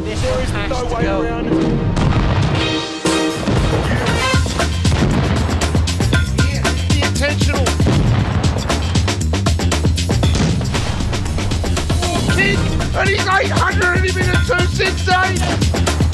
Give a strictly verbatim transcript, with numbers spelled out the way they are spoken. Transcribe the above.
This There one is has no to way go. around it. Yeah, the intentional. Oh, kid, and he's eight hundred and he's been at two sixty-eight.